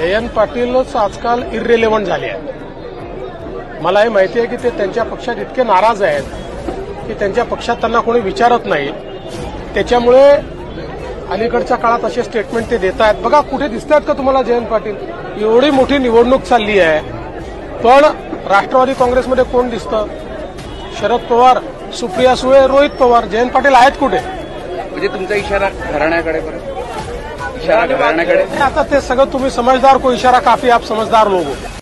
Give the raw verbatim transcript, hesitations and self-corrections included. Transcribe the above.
जयंत पाटीलच आजकाल इर्रेलेव्हंट झाले आहेत। मलाही माहिती आहे की ते त्यांच्या पक्षात इतके नाराज आहेत की त्यांच्या पक्षात त्यांना कोणी विचारत नाही। त्याच्यामुळे अलीकडच्या काळात असे स्टेटमेंट ते देत आहेत। बघा कुठे दिसतात का तुम्हाला जयंत पाटील? एवढी मोठी निवडणूक चालली आहे, पण राष्ट्रवादी काँग्रेसमध्ये कोण दिसतं? शरद पवार, सुप्रिया सुळे, रोहित पवार, जयंत पाटील आहेत कुठे? म्हणजे तुमचा इशारा घराण्याकडे परत इशारा घराण्याकडे आता ते सगळं तुम्ही समझदार को इशारा काफी, आप समझदार लोग हो।